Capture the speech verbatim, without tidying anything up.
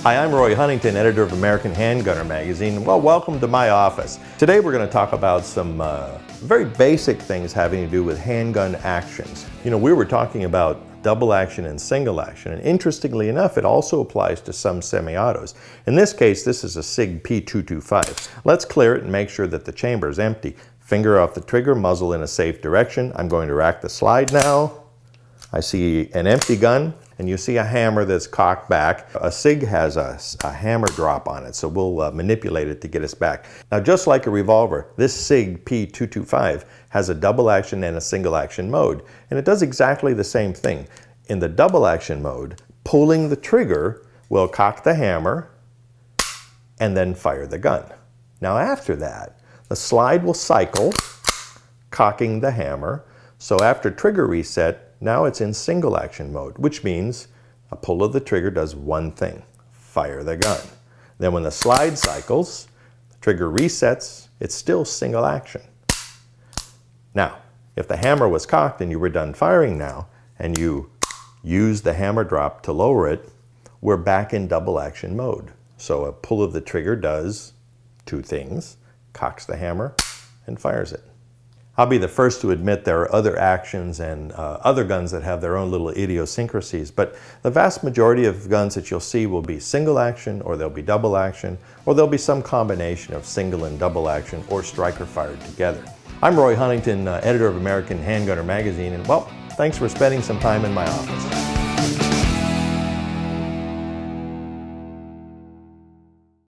Hi, I'm Roy Huntington, editor of American Handgunner magazine. Well, welcome to my office. Today we're going to talk about some uh, very basic things having to do with handgun actions. You know, we were talking about double action and single action, and interestingly enough, it also applies to some semi-autos. In this case, this is a SIG P two twenty-five. Let's clear it and make sure that the chamber is empty. Finger off the trigger, muzzle in a safe direction. I'm going to rack the slide now. I see an empty gun, and you see a hammer that's cocked back. A SIG has a, a hammer drop on it, so we'll uh, manipulate it to get us back. Now, just like a revolver, this SIG P two twenty-five has a double action and a single action mode, and it does exactly the same thing. In the double action mode, pulling the trigger will cock the hammer and then fire the gun. Now, after that, the slide will cycle, cocking the hammer. So after trigger reset, now it's in single action mode, which means a pull of the trigger does one thing: fire the gun. Then when the slide cycles, the trigger resets, it's still single action. Now, if the hammer was cocked and you were done firing now, and you use the hammer drop to lower it, we're back in double action mode. So a pull of the trigger does two things: cocks the hammer and fires it. I'll be the first to admit there are other actions and uh, other guns that have their own little idiosyncrasies, but the vast majority of guns that you'll see will be single action, or they'll be double action, or there'll be some combination of single and double action, or striker fired together. I'm Roy Huntington, uh, editor of American Handgunner magazine, and well, thanks for spending some time in my office.